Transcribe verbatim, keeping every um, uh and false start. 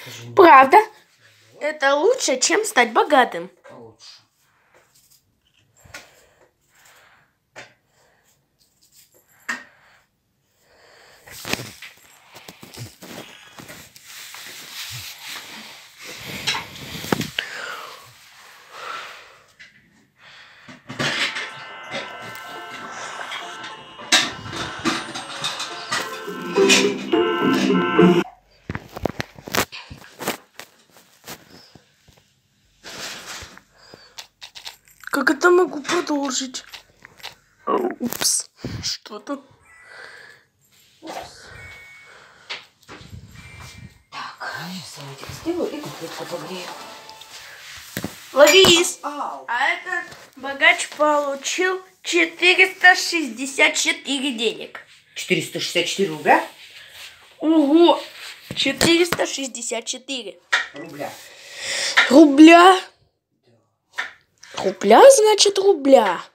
Правда? Это лучше, чем стать богатым. Лучше. Как это могу продолжить? Упс, что-то. Так, сейчас салатик сделаю и котлетку погрею. Ловись! Ау. А этот богач получил четыреста шестьдесят четыре денег. четыреста шестьдесят четыре рубля? Ого! четыреста шестьдесят четыре. Рубля. Рубля? Рубля, значит, рубля.